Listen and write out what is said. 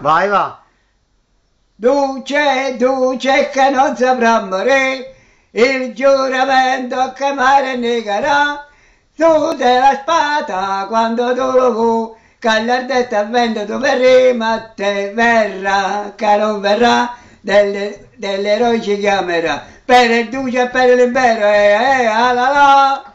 Vai, va. Duce, duce che non saprà morire, il giuramento che mare negherà, su della spada quando tu lo vuoi, che l'ardetta al vento tu verremo a te verrà, che non verrà, dell'eroe ci chiamerà, per il duce e per l'impero, la la.